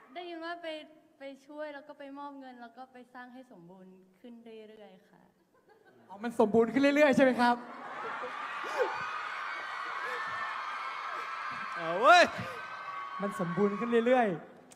ได้ยินว่าไปช่วยแล้วก็ไปมอบเงินแล้วก็ไปสร้างให้สมบูรณ์ขึ้นเรื่อยๆค่ะอ๋อมันสมบูรณ์ขึ้นเรื่อยๆใช่ไหมครับเว้ยมันสมบูรณ์ขึ้นเรื่อยๆ